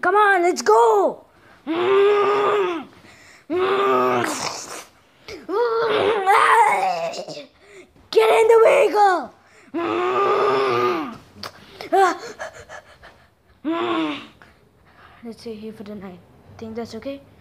Come on, let's go. Get in the vehicle. Let's stay here for the night. Think that's okay?